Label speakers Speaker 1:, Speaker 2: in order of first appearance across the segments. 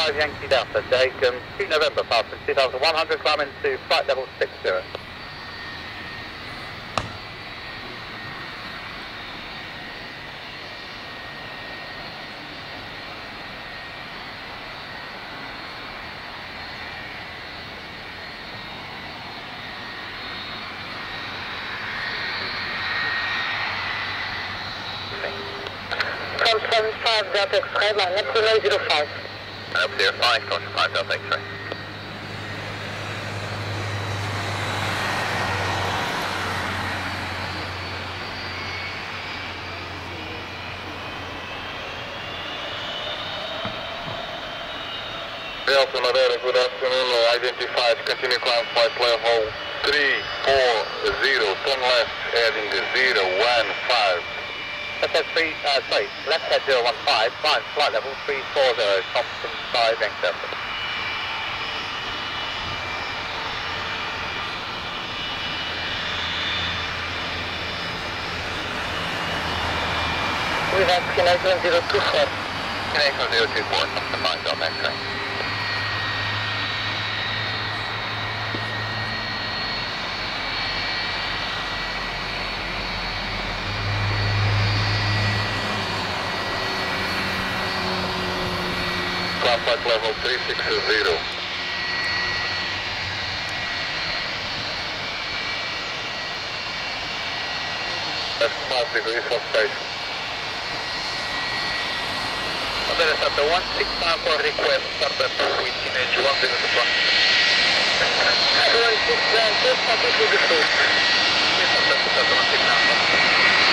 Speaker 1: 5 Yankee Delta, Jacob 2 November, passing 2100, climbing to flight level 60.
Speaker 2: From 75 Delta X-ray, line up to 905.
Speaker 1: Up 05, caution 5 Delta X-ray.
Speaker 3: Delta Madera, good afternoon. Identified, continue climb flight level 340, turn left heading 015.
Speaker 1: Left head 3, left head 015, climb flight level 340, Thompson 5 Yankee Delta.
Speaker 2: We have Kinect 1024.
Speaker 1: Kinect 1024, Thompson 5 Delta X-ray.
Speaker 3: Climb flight level 360. That's 5 degrees of station.
Speaker 1: Madera Center 1694 request, Center 2 with image 10 to front.
Speaker 2: 1694, copy to the foot.
Speaker 1: Center 1694.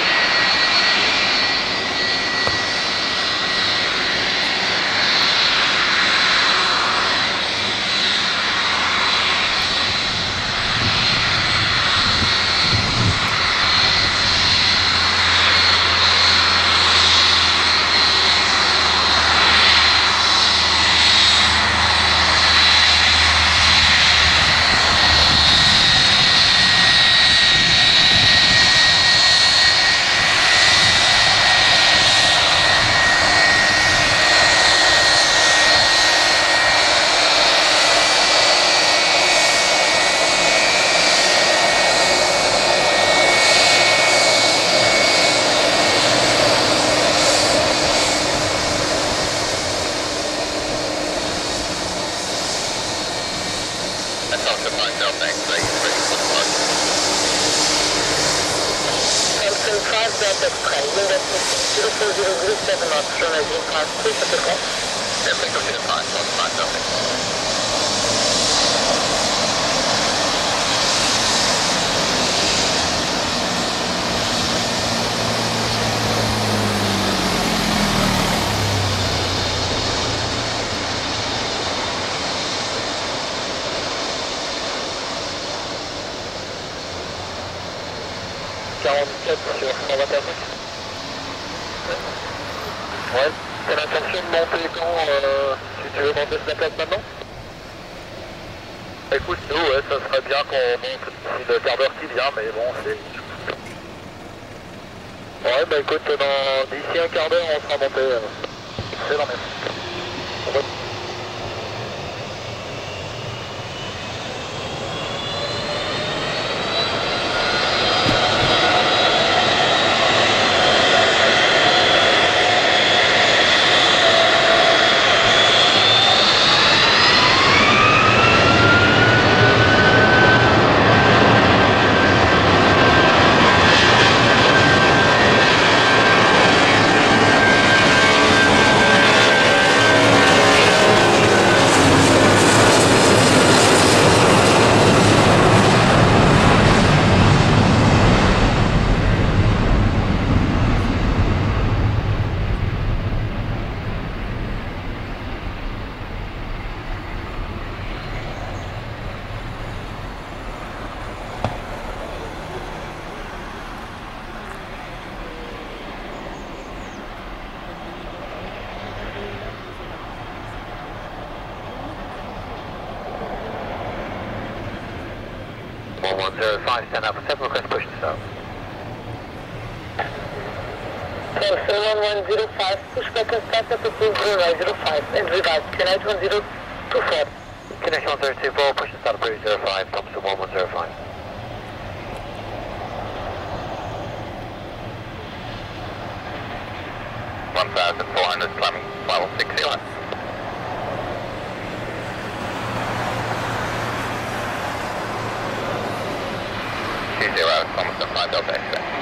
Speaker 2: Delta X-ray, wind at 04007 knots, runway 05, please at the call.
Speaker 1: Airplane continue 5 Delta.
Speaker 3: Sur 121. Ouais, t'as l'intention de monter quand si tu veux monter sur la place maintenant? Écoute, nous, ouais, ça serait bien qu'on monte d'ici le quart d'heure qui vient, mais bon, c'est... Ouais, bah écoute, d'ici un quart d'heure, on sera monté. Excellent, merci.
Speaker 2: From 1105, push back and start up to 0905 and revise, Connect 1024.
Speaker 1: Connection 1024, push and start up 005, Thompson 1105.
Speaker 3: 1,400 climbing, level 60. 20, Thompson 5 Delta X-ray.